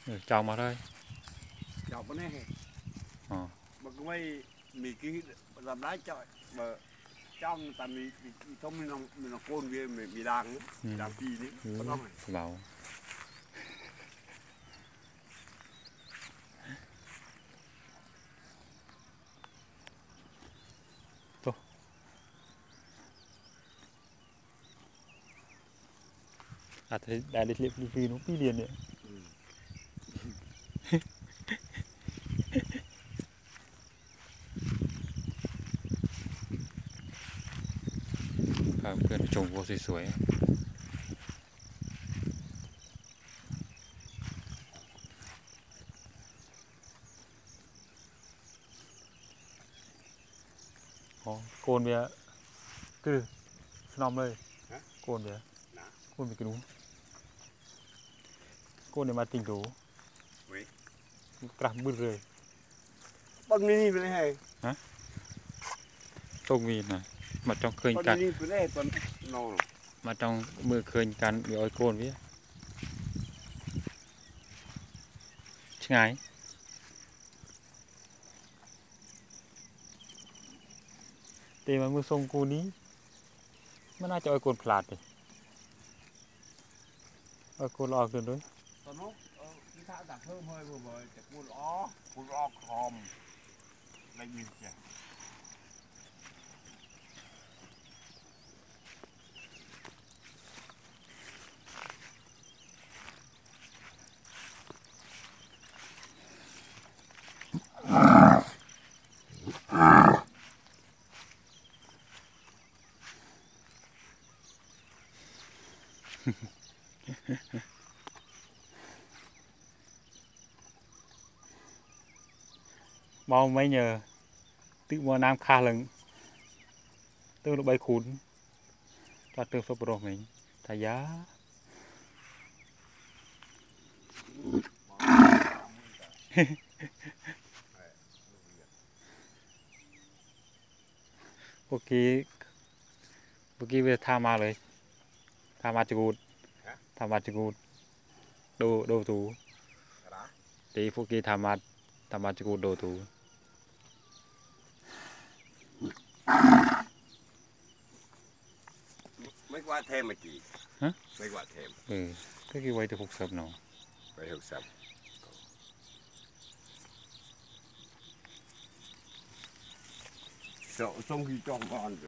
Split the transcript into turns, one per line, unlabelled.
chào mà đây
chào bữa nay mà cũng mấy mì cái làm đá chọi mà trong tại mì thông mình là côn kia mì đàng đàng gì đấy có không này
bảo thôi thấy đã đi liệp vì nó pi liền đấy cái trồng vô sủi côn bia cứ nằm đây côn bia côn bị cái đúng côn này mà tình đủ cắm bứt rồi
bông mini bên này
hả tông mì này mà trong khơi cạn mà trong mưa khơi cạn bị oi côn biết ngay thì mà mưa sông cô níมันน่าจะเอาโกนพลาดดิเอาโกนออกด้วย
ตอนนู้นที่ท่าดักเพิ่มเฮ้ยเบอร์จะพูดอ้อคอมอะไรยินจ้ะ
bao mấy nhờ tự mua nam kha lần tôi nó bay khốn cho tương số pro mình thay giá ok về tham maเลยtham ma chụp đồ tủ tí phụ kia tham ma chụp đồ tủ
mấy quả thêm mà chị
hả
mấy quả thêm
cái kia quay từ phục sập nào
quay phục sập xong khi cho con